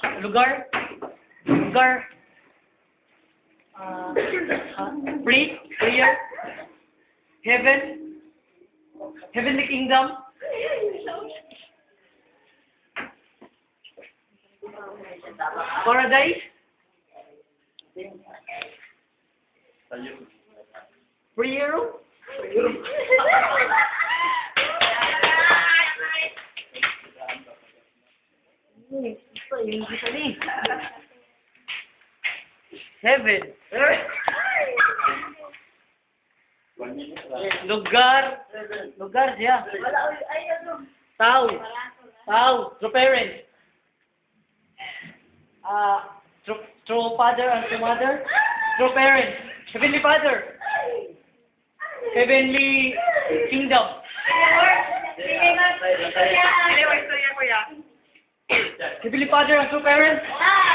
Lugar. Lugar. Prayer. Heaven. Heavenly Kingdom. Paradise. Prayer. Heaven. Lugar. Lugar siya. Tao. Tao. True parents. True father and true mother. True parents. Heavenly Father. Heavenly Kingdom. Heavenly Father and true parents.